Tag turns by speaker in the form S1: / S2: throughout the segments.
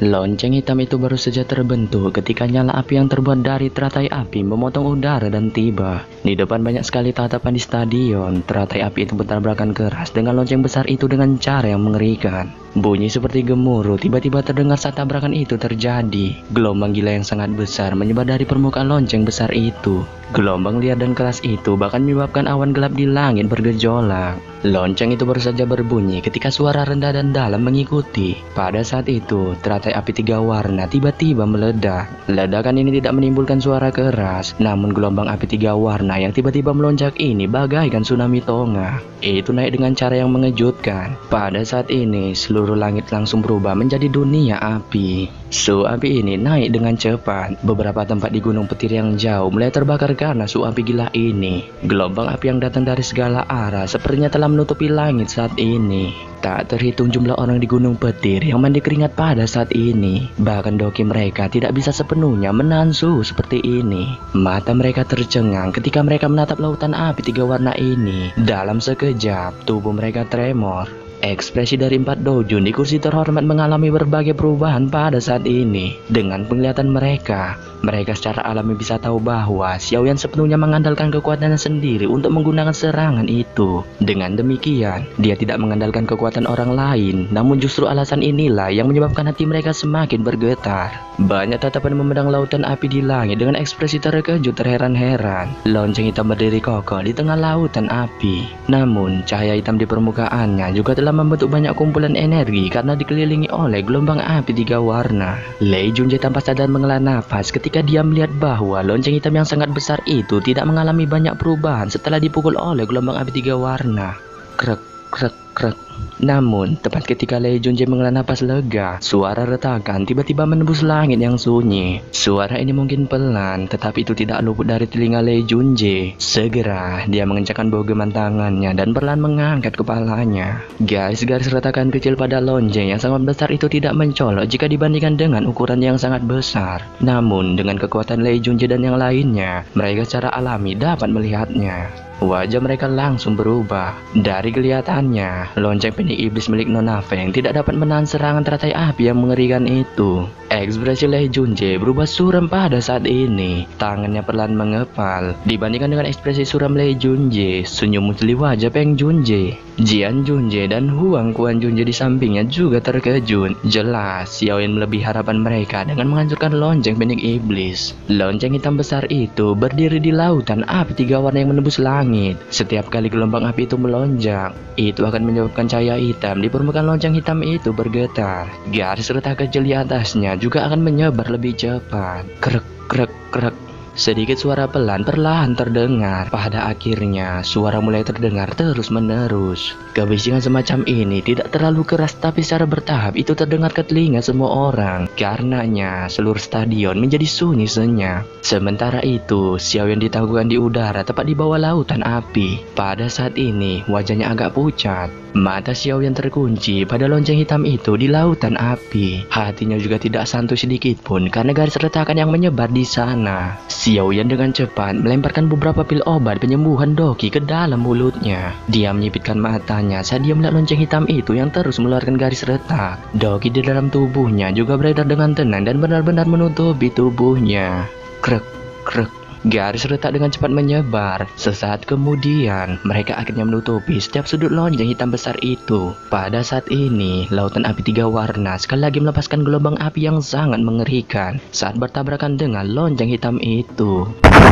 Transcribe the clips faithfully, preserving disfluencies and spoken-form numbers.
S1: Lonceng hitam itu baru saja terbentuk ketika nyala api yang terbuat dari teratai api memotong udara dan tiba. Di depan banyak sekali tatapan di stadion. Teratai api itu bertabrakan keras dengan lonceng besar itu dengan cara yang mengerikan. Bunyi seperti gemuruh tiba-tiba terdengar saat tabrakan itu terjadi. Gelombang gila yang sangat besar menyebar dari permukaan lonceng besar itu. Gelombang liar dan keras itu bahkan menyebabkan awan gelap di langit bergejolak. Lonceng itu baru saja berbunyi ketika suara rendah dan dalam mengikuti. Pada saat itu, teratai api tiga warna tiba-tiba meledak. Ledakan ini tidak menimbulkan suara keras, namun gelombang api tiga warna yang tiba-tiba melonjak ini bagaikan tsunami tonga. Itu naik dengan cara yang mengejutkan. Pada saat ini, seluruh langit langsung berubah menjadi dunia api. Su api ini naik dengan cepat. Beberapa tempat di gunung petir yang jauh mulai terbakar karena su api gila ini. Gelombang api yang datang dari segala arah sepertinya telah menutupi langit saat ini. Tak terhitung jumlah orang di gunung petir yang mandi keringat pada saat ini. Bahkan doki mereka tidak bisa sepenuhnya menahan suhu seperti ini. Mata mereka tercengang ketika mereka menatap lautan api tiga warna ini. Dalam sekejap, tubuh mereka tremor. Ekspresi dari empat dojun di kursi terhormat mengalami berbagai perubahan pada saat ini. Dengan penglihatan mereka, mereka secara alami bisa tahu bahwa Xiaoyan sepenuhnya mengandalkan kekuatannya sendiri untuk menggunakan serangan itu. Dengan demikian, dia tidak mengandalkan kekuatan orang lain, namun justru alasan inilah yang menyebabkan hati mereka semakin bergetar. Banyak tatapan memandang lautan api di langit dengan ekspresi terkejut terheran-heran. Lonceng hitam berdiri kokoh di tengah lautan api. Namun, cahaya hitam di permukaannya juga telah membentuk banyak kumpulan energi karena dikelilingi oleh gelombang api tiga warna. Lei Junjie tanpa sadar menghela nafas ketika dia melihat bahwa lonceng hitam yang sangat besar itu tidak mengalami banyak perubahan setelah dipukul oleh gelombang api tiga warna. Krek, krek, krek. Namun, tepat ketika Lei Junjie menghela napas lega, suara retakan tiba-tiba menembus langit yang sunyi. Suara ini mungkin pelan, tetapi itu tidak luput dari telinga Lei Junjie. Segera, dia mengencangkan bogeman tangannya dan perlahan mengangkat kepalanya. Garis-garis retakan kecil pada lonceng yang sangat besar itu tidak mencolok jika dibandingkan dengan ukuran yang sangat besar. Namun, dengan kekuatan Lei Junjie dan yang lainnya, mereka secara alami dapat melihatnya. Wajah mereka langsung berubah. Dari kelihatannya, lonceng penik iblis milik Nona Feng tidak dapat menahan serangan teratai api yang mengerikan itu. Ekspresi Lei Junjie berubah suram pada saat ini. Tangannya perlahan mengepal. Dibandingkan dengan ekspresi suram Lei Junjie, senyum muncul di wajah Peng Junjie. Jian Junjie dan Huang Quan Junjie di sampingnya juga terkejut. Jelas, Xiaoyan melebihi harapan mereka dengan menghancurkan lonceng penik iblis. Lonceng hitam besar itu berdiri di lautan api tiga warna yang menembus langit. Setiap kali gelombang api itu melonjak, itu akan menyebabkan cahaya hitam di permukaan lonceng hitam itu bergetar. Garis retak kecil di atasnya juga akan menyebar lebih cepat. Krek, krek, krek. Sedikit suara pelan perlahan terdengar. Pada akhirnya, suara mulai terdengar terus-menerus. Kebisingan semacam ini tidak terlalu keras, tapi secara bertahap itu terdengar ke telinga semua orang. Karenanya, seluruh stadion menjadi sunyi senyap. Sementara itu, Xiaoyan ditangguhkan di udara tepat di bawah lautan api. Pada saat ini, wajahnya agak pucat. Mata Xiaoyan terkunci pada lonceng hitam itu di lautan api. Hatinya juga tidak santai sedikit pun karena garis retakan yang menyebar di sana. Xiaoyan dengan cepat melemparkan beberapa pil obat penyembuhan doki ke dalam mulutnya. Dia menyipitkan matanya saat dia melihat lonceng hitam itu yang terus mengeluarkan garis retak. Doki di dalam tubuhnya juga beredar dengan tenang dan benar-benar menutupi tubuhnya. Krek, krek. Garis retak dengan cepat menyebar. Sesaat kemudian, mereka akhirnya menutupi setiap sudut lonceng hitam besar itu. Pada saat ini, lautan api tiga warna sekali lagi melepaskan gelombang api yang sangat mengerikan saat bertabrakan dengan lonceng hitam itu.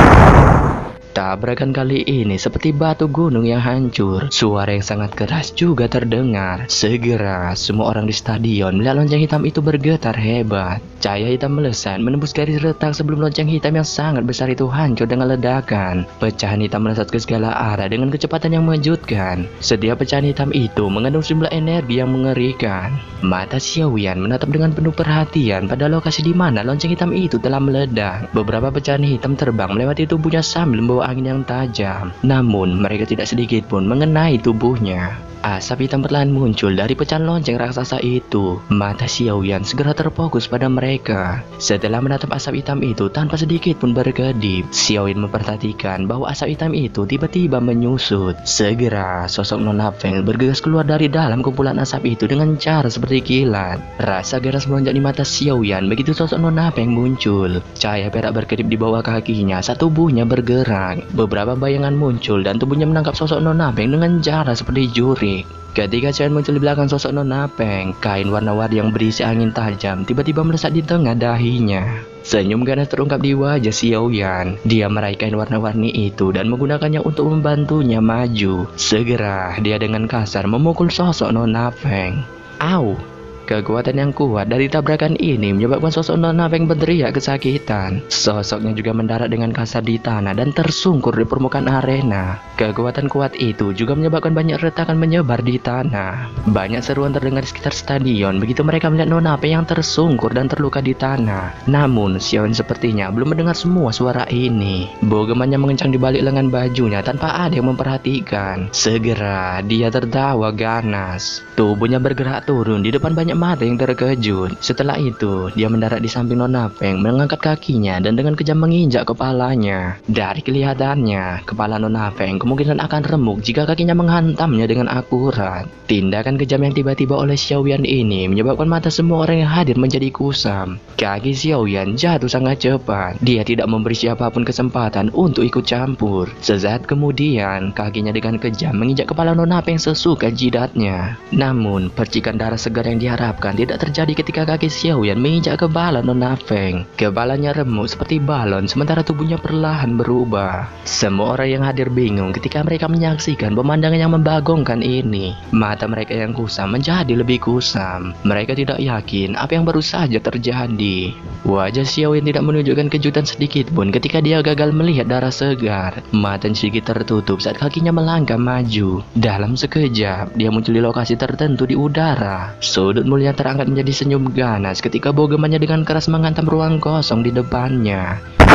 S1: Tabrakan kali ini seperti batu gunung yang hancur. Suara yang sangat keras juga terdengar. Segera, semua orang di stadion melihat lonceng hitam itu bergetar hebat. Cahaya hitam melesat menembus garis retak sebelum lonceng hitam yang sangat besar itu hancur dengan ledakan. Pecahan hitam melesat ke segala arah dengan kecepatan yang mengejutkan. Setiap pecahan hitam itu mengandung sejumlah energi yang mengerikan. Mata Xiaoyan menatap dengan penuh perhatian pada lokasi di mana lonceng hitam itu telah meledak. Beberapa pecahan hitam terbang melewati tubuhnya sambil membawa angin yang tajam. Namun, mereka tidak sedikit pun mengenai tubuhnya. Asap hitam perlahan muncul dari pecahan lonceng raksasa itu. Mata Xiaoyan segera terfokus pada mereka. mereka. Setelah menatap asap hitam itu tanpa sedikit pun berkedip, Xiaoyan memperhatikan bahwa asap hitam itu tiba-tiba menyusut. Segera sosok Nona Feng bergegas keluar dari dalam kumpulan asap itu dengan cara seperti kilat. Rasa ganas melonjak di mata Xiaoyan begitu sosok Nona Feng muncul. Cahaya perak berkedip di bawah kakinya saat tubuhnya bergerak. Beberapa bayangan muncul dan tubuhnya menangkap sosok Nona Feng dengan cara seperti jurik. Ketika Xiaoyan muncul di belakang sosok Nona Feng, kain warna-warni yang berisi angin tajam tiba-tiba melesak di tengah dahinya. Senyum ganas terungkap di wajah Xiaoyan. Dia meraih kain warna-warni itu dan menggunakannya untuk membantunya maju. Segera dia dengan kasar memukul sosok Nona Feng. Au! Kekuatan yang kuat dari tabrakan ini menyebabkan sosok Nona Feng berteriak kesakitan. Sosoknya juga mendarat dengan kasar di tanah dan tersungkur di permukaan arena. Kekuatan kuat itu juga menyebabkan banyak retakan menyebar di tanah. Banyak seruan terdengar di sekitar stadion begitu mereka melihat Nona Feng yang tersungkur dan terluka di tanah. Namun Xiaoyan sepertinya belum mendengar semua suara ini. Bogemannya mengencang di balik lengan bajunya tanpa ada yang memperhatikan. Segera dia tertawa ganas. Tubuhnya bergerak turun di depan banyak mata yang terkejut. Setelah itu, dia mendarat di samping Nona Feng, mengangkat kakinya dan dengan kejam menginjak kepalanya. Dari kelihatannya, kepala Nona Feng kemungkinan akan remuk jika kakinya menghantamnya dengan akurat. Tindakan kejam yang tiba-tiba oleh Xiaoyan ini menyebabkan mata semua orang yang hadir menjadi kusam. Kaki Xiaoyan jatuh sangat cepat. Dia tidak memberi siapapun kesempatan untuk ikut campur. Sesaat kemudian, kakinya dengan kejam menginjak kepala Nona Feng sesuka jidatnya. Namun, percikan darah segar yang diharapkan tidak terjadi ketika kaki Xiaoyan menginjak kepala Nona Feng. Kepalanya remuk seperti balon sementara tubuhnya perlahan berubah. Semua orang yang hadir bingung ketika mereka menyaksikan pemandangan yang membagongkan ini. Mata mereka yang kusam menjadi lebih kusam. Mereka tidak yakin apa yang baru saja terjadi. Wajah Xiaoyan tidak menunjukkan kejutan sedikit pun ketika dia gagal melihat darah segar. Mata sedikit tertutup saat kakinya melangkah maju. Dalam sekejap, dia muncul di lokasi tertentu di udara. Sudut mulutnya terangkat menjadi senyum ganas ketika bogemannya dengan keras menghantam ruang kosong di depannya.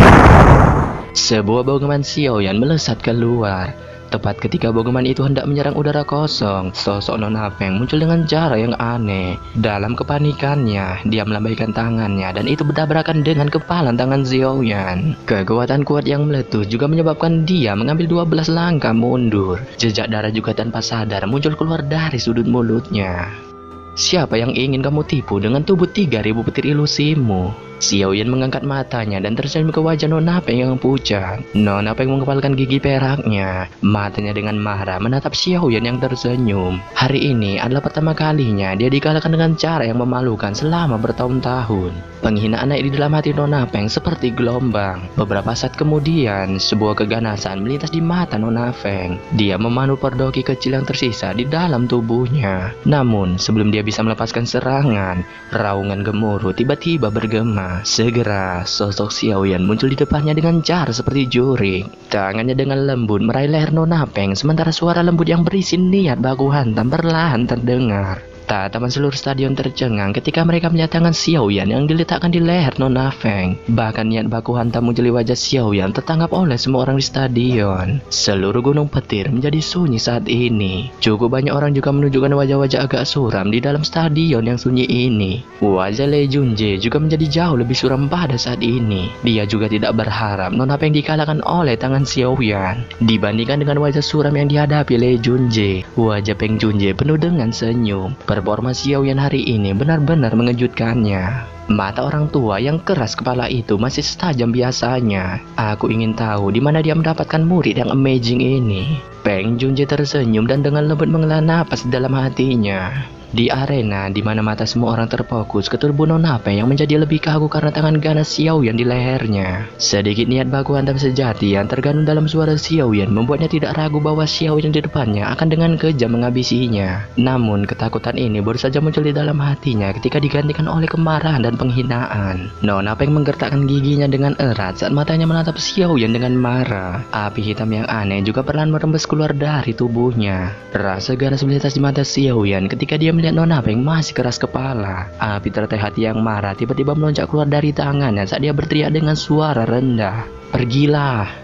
S1: Sebuah bogeman Xiaoyan melesat keluar. Tepat ketika bogeman itu hendak menyerang udara kosong, sosok Nona Feng muncul dengan cara yang aneh. Dalam kepanikannya, dia melambaikan tangannya dan itu bertabrakan dengan kepalan tangan Xiaoyan. Kekuatan kuat yang meletus juga menyebabkan dia mengambil dua belas langkah mundur. Jejak darah juga tanpa sadar muncul keluar dari sudut mulutnya. Siapa yang ingin kamu tipu dengan tubuh tiga ribu petir ilusimu? Xiaoyan mengangkat matanya dan tersenyum ke wajah Nona Feng yang pucat. Nona Feng mengepalkan gigi peraknya. Matanya dengan marah menatap Xiaoyan yang tersenyum. Hari ini adalah pertama kalinya dia dikalahkan dengan cara yang memalukan selama bertahun-tahun. Penghinaan naik di dalam hati Nona Feng seperti gelombang. Beberapa saat kemudian, sebuah keganasan melintas di mata Nona Feng. Dia memanul perdoki kecil yang tersisa di dalam tubuhnya. Namun, sebelum dia bisa melepaskan serangan, raungan gemuruh tiba-tiba bergema. Segera, sosok Xiaoyan muncul di depannya dengan cara seperti jurik. Tangannya dengan lembut meraih leher Nona Feng, sementara suara lembut yang berisi niat baku hantam perlahan terdengar. Tatapan seluruh stadion tercengang ketika mereka melihat tangan Xiaoyan yang diletakkan di leher Nona Feng. Bahkan niat baku hantam muncul di wajah Xiaoyan tertangkap oleh semua orang di stadion. Seluruh gunung petir menjadi sunyi saat ini. Cukup banyak orang juga menunjukkan wajah-wajah agak suram di dalam stadion yang sunyi ini. Wajah Lei Junjie juga menjadi jauh lebih suram pada saat ini. Dia juga tidak berharap Nona Feng dikalahkan oleh tangan Xiaoyan. Dibandingkan dengan wajah suram yang dihadapi Lei Junjie, wajah Peng Junjie penuh dengan senyum. Performa Xiaoyan hari ini benar-benar mengejutkannya. Mata orang tua yang keras kepala itu masih setajam biasanya. Aku ingin tahu di mana dia mendapatkan murid yang amazing ini. Peng Junjie tersenyum dan dengan lembut menghela napas dalam hatinya. Di arena di mana mata semua orang terfokus ke tubuh Nona Feng yang menjadi lebih kaku karena tangan ganas Xiaoyan di lehernya. Sedikit niat baku hantam sejati yang terkandung dalam suara Xiaoyan membuatnya tidak ragu bahwa Xiaoyan di depannya akan dengan kejam menghabisinya. Namun ketakutan ini baru saja muncul di dalam hatinya ketika digantikan oleh kemarahan dan penghinaan. Nona Feng menggertakkan giginya dengan erat saat matanya menatap Xiaoyan dengan marah. Api hitam yang aneh juga perlahan merembes keluar dari tubuhnya. Rasa ganas melintas di mata Xiaoyan ketika dia melihat Nona Feng masih keras kepala. Api teratai hati yang marah tiba-tiba melonjak keluar dari tangannya saat dia berteriak dengan suara rendah. Pergilah.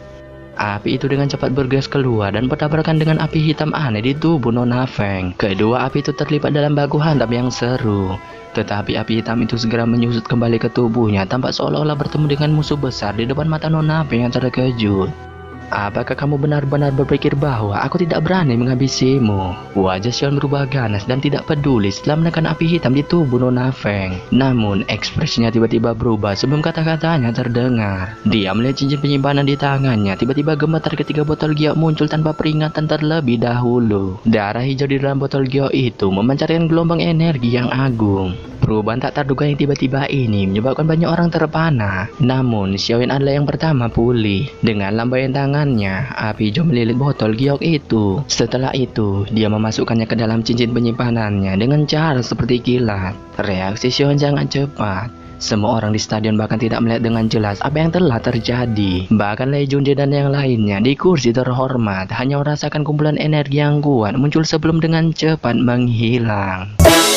S1: Api itu dengan cepat bergegas keluar dan bertabrakan dengan api hitam aneh di tubuh Nona Feng. Kedua api itu terlibat dalam baku hantam yang seru. Tetapi api hitam itu segera menyusut kembali ke tubuhnya, tampak seolah-olah bertemu dengan musuh besar di depan mata Nona Feng yang terkejut. Apakah kamu benar-benar berpikir bahwa aku tidak berani menghabisimu? Wajah Xion berubah ganas dan tidak peduli setelah menekan api hitam di tubuh Nona Feng. Namun ekspresinya tiba-tiba berubah sebelum kata-katanya terdengar. Dia melihat cincin penyimpanan di tangannya. Tiba-tiba gemetar ketika botol giok muncul tanpa peringatan terlebih dahulu. Darah hijau di dalam botol giok itu memancarkan gelombang energi yang agung. Perubahan tak terduga yang tiba-tiba ini menyebabkan banyak orang terpana. Namun Xiaoyan adalah yang pertama pulih. Dengan lambaian tangannya, api hijau melilit botol giok itu. Setelah itu, dia memasukkannya ke dalam cincin penyimpanannya dengan cara seperti kilat. Reaksi Xiaoyan sangat cepat. Semua orang di stadion bahkan tidak melihat dengan jelas apa yang telah terjadi. Bahkan Lei Junjie dan yang lainnya di kursi terhormat hanya merasakan kumpulan energi yang kuat muncul sebelum dengan cepat menghilang.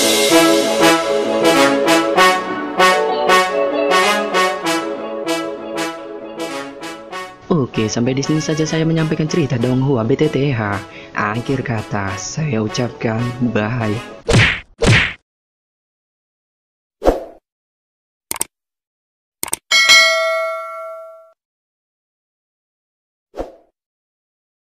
S1: Oke, sampai di sini saja saya menyampaikan cerita Donghua B T T H. Akhir kata, saya ucapkan bye.